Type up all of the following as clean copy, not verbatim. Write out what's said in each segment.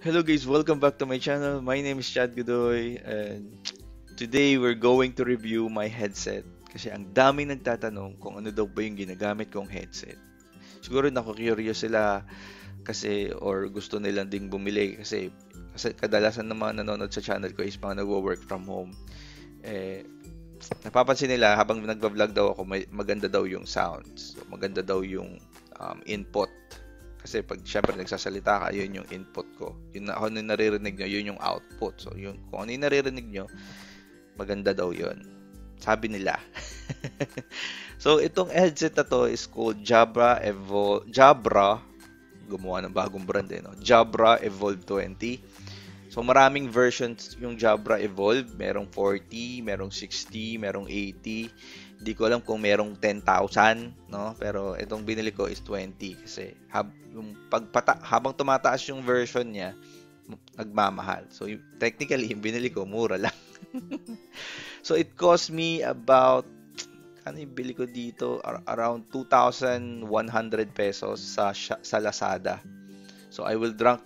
Hello guys, welcome back to my channel. My name is Chad Godoy and today we're going to review my headset kasi ang daming nagtatanong kung ano daw ba yung ginagamit kong headset. Siguro curious sila kasi or gusto nilang ding bumili kasi kadalasan ng mga nanonood sa channel ko is mga nagwo-work from home. Napapansin nila habang nagva-vlog daw ako maganda daw yung sounds. So, maganda daw yung input. Kasi pag syempre nagsasalita ka, yun yung input ko. Yun na ako yung naririnig nyo, yun yung output. So, yun, kung ano yung naririnig nyo, maganda daw yun. Sabi nila. So, itong headset na to is called Jabra Evolve. Jabra, gumawa ng bagong brand no? Jabra Evolve 20. So, maraming versions yung Jabra Evolve. Merong 40, merong 60, merong 80. Hindi ko alam kung merong 10,000, no? Pero itong binili ko is 20 kasi habang tumataas yung version niya, nagmamahal. So technically, yung binili ko mura lang. So it cost me about ano yung bili ko dito around 2,100 pesos sa Lazada. So I will drop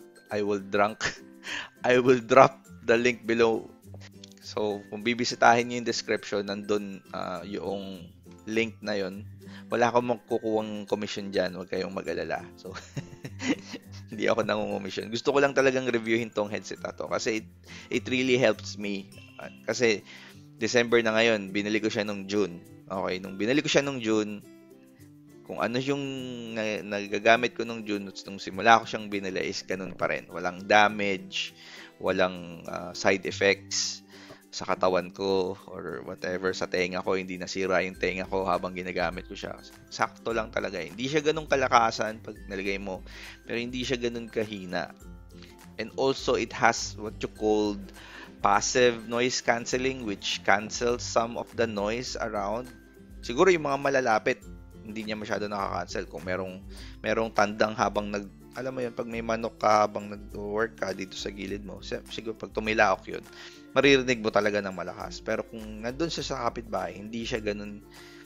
the link below. So, kung bibisitahin nyo yung description, nandun yung link na yon. Wala akong magkukuwang commission dyan. Huwag kayong mag-alala. So, hindi ako nangungumission. Gusto ko lang talagang reviewin tong headset na to. Kasi it really helps me. Kasi December na ngayon, binili ko siya nung June. Okay, nung binili ko siya nung June, kung ano yung nagagamit ko nung June, nung simula ko siyang binili is ganun pa rin. Walang damage, walang side effects sa katawan ko or whatever, sa tenga ko, hindi nasira yung tenga ko habang ginagamit ko siya. Sakto lang talaga. Hindi siya ganun kalakasan pag nalagay mo, pero hindi siya ganun kahina. And also, it has what you called passive noise cancelling, which cancels some of the noise around. Siguro yung mga malalapit, hindi niya masyado nakakancel. Kung merong tandang habang alam mo yun, pag may manok ka habang nag-work ka dito sa gilid mo, siguro pag tumilaok yun, maririnig mo talaga ng malakas. Pero kung nandun siya sa kapitbahay, hindi siya ganun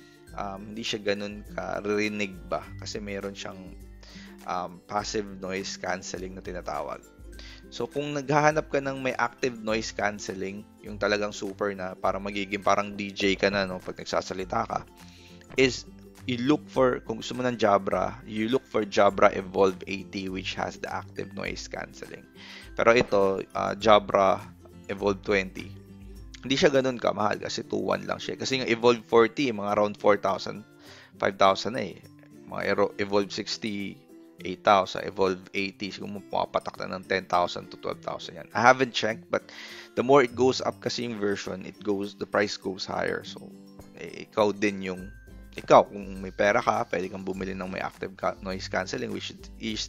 karirinig ba? Kasi meron siyang passive noise cancelling na tinatawag. So kung naghahanap ka ng may active noise cancelling, yung talagang super na para magiging parang DJ ka na no pag nagsasalita ka, is you look for, kung gusto mo ng Jabra, you look for Jabra Evolve 80 which has the active noise cancelling. Pero ito, Jabra Evolve 20, hindi siya ganun kamahal kasi 2.1 lang siya. Kasi yung Evolve 40, mga around 4,000, 5,000 na eh. Mga Evolve 60, 8,000. Evolve 80, siguro mapapatak na ng 10,000 to 12,000 yan. I haven't checked, but the more it goes up kasi yung version, the price goes higher. So, ikaw, kung may pera ka, pwede kang bumili ng may active noise cancelling, which is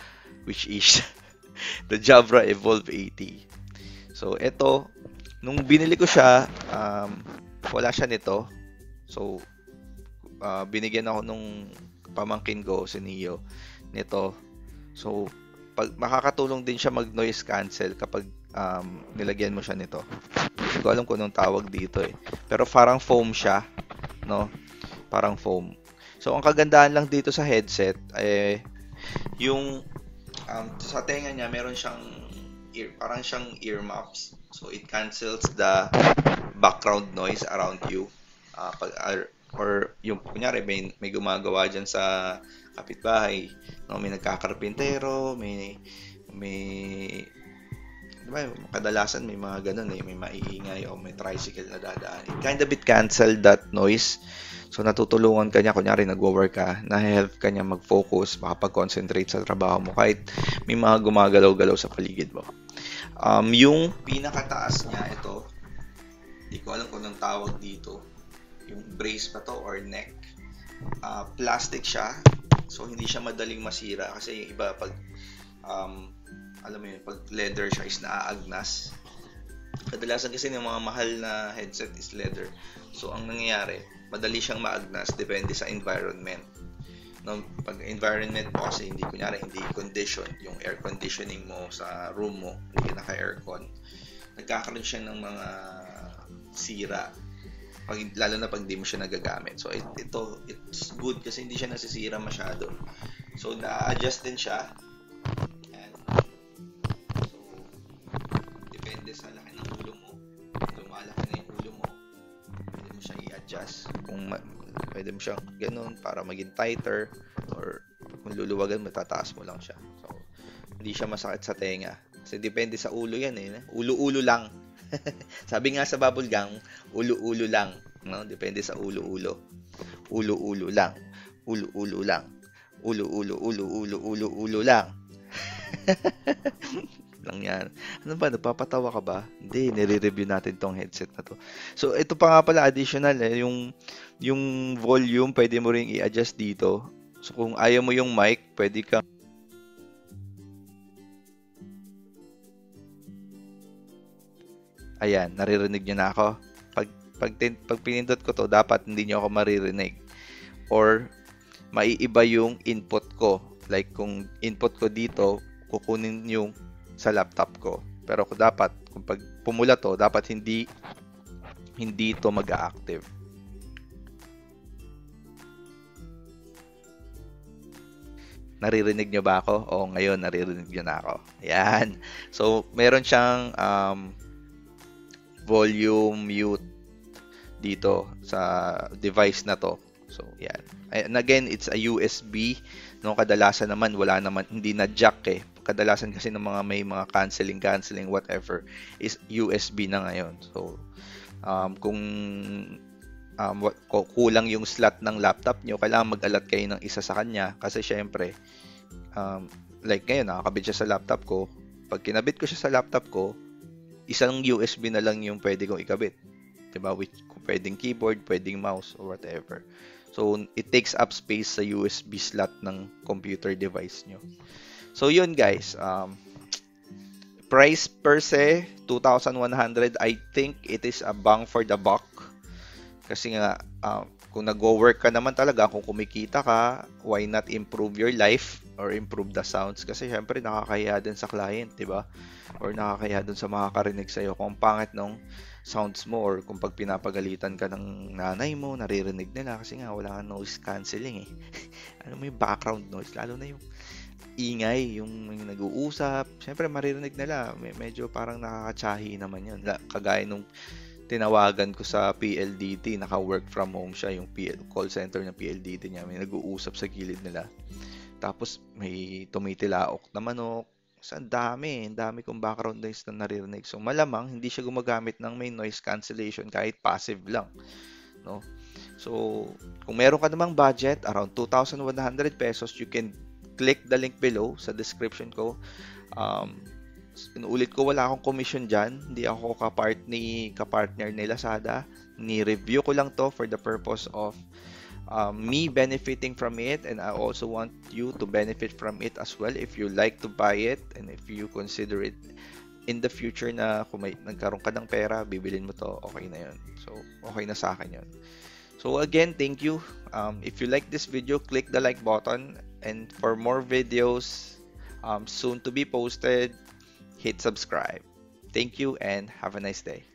the Jabra Evolve 80. So, ito, nung binili ko siya, wala siya nito. So, binigyan ako nung pamangkin ko, si Neo, nito. So, makakatulong din siya mag-noise cancel kapag nilagyan mo siya nito. Hindi ko alam kung anong tawag dito eh. Pero parang foam siya, no? Parang foam. So, ang kagandahan lang dito sa headset, yung sa tenga niya, meron siyang parang siyang earmuffs. So, it cancels the background noise around you. Or yung, kunyari, may gumagawa dyan sa kapitbahay. No, may nagkakarpintero, diba, kadalasan may mga ganun eh, may maiingay o may tricycle na dadaan. It kind of cancel that noise. So, natutulungan ka niya, kunyari nagwo-work ka, na-help ka niya mag-focus, makapag-concentrate sa trabaho mo kahit may mga gumagalaw-galaw sa paligid mo. Yung pinakataas niya, ito, hindi ko alam kung anong tawag dito, yung brace pa to or neck. Plastic siya, so hindi siya madaling masira kasi yung iba pag alam mo yun, pag leather siya is naaagnas. Kadalasan kasi ng mga mahal na headset is leather. So ang nangyayari, madali siyang maagnas depende sa environment. No, pag environment mo kasi hindi condition, yung air conditioning mo sa room mo, hindi ka naka-aircon, nagkakaroon siya ng mga sira. Lalo na pag di mo siya nagagamit. So it's good kasi hindi siya nasisira masyado. So na-adjust din siya. Ayan. So i-adjust. Pwede mo siyang ganun para maging tighter, or kung luluwagan, matataas mo lang siya. So, hindi siya masakit sa tenga. Kasi depende sa ulo yan eh. Ulo-ulo lang. Sabi nga sa bubble gum, ulo-ulo lang. No? Depende sa ulo-ulo. Ulo-ulo lang. Ulo-ulo lang. Ulo-ulo, ulo-ulo, ulo-ulo lang. Lang yan. Ano ba? Nagpapatawa ka ba? Hindi, nire-review natin tong headset na to. So, ito pa nga pala additional eh. Yung volume, pwede mo ring i-adjust dito. So, kung ayaw mo yung mic, pwede kang ayan, naririnig nyo na ako. Pag pinindot ko to, dapat hindi nyo ako maririnig. Or, maiiba yung input ko. Like, kung input ko dito, kukunin yung sa laptop ko. Pero kung pag pumula to, dapat hindi to mag-a-active. Naririnig nyo ba ako? Oo, ngayon naririnig nyo na ako. Ayan. So, meron siyang volume mute dito sa device na to. So, yan. And again, it's a USB. No, kadalasan naman, hindi na jack eh. Kadalasan kasi ng may mga canceling, whatever, is USB na ngayon. So, kung kulang yung slot ng laptop nyo, kailangan mag-alat kayo ng isa sa kanya. Kasi syempre, like ngayon, nakakabit siya sa laptop ko. Pag kinabit ko siya sa laptop ko, isang USB na lang yung pwede kong ikabit. Diba? Pwedeng keyboard, pwedeng mouse, or whatever. So, it takes up space sa USB slot ng computer device nyo. So, yun guys. Price per se, 2,100. I think it is a bang for the buck. Kasi nga, kung nag-work ka naman talaga, kung kumikita ka, why not improve your life or improve the sounds? Kasi syempre, nakakahiya din sa client, diba? Or nakakahiya din sa makakarinig sa'yo. Kung pangit ng sounds mo, or kung pag pinapagalitan ka ng nanay mo, naririnig nila kasi nga wala kang noise cancelling eh. Ano mo yung background noise, lalo na yung ingay, yung nag-uusap, syempre maririnig nila, medyo parang nakakatsahi naman yun. Kagaya nung tinawagan ko sa PLDT, naka-work from home siya, yung call center ng PLDT niya, may nag-uusap sa gilid nila. Tapos may tumitilaok na manok. So, ang dami kong background noise na naririnig. So, malamang hindi siya gumagamit ng may noise cancellation kahit passive lang, no? So, kung meron ka namang budget around 2,100 pesos, you can click the link below sa description ko. Inuulit ko, wala akong commission dyan. Hindi ako kapartner ni Lazada. Ni-review ko lang to for the purpose of me benefiting from it, and I also want you to benefit from it as well if you like to buy it, and if you consider it in the future na kung nagkaroon ka ng pera, bibilin mo to, okay na yun. So, okay na sa akin yun. So, again, thank you. If you like this video, click the like button, and for more videos soon to be posted, hit subscribe. Thank you and have a nice day.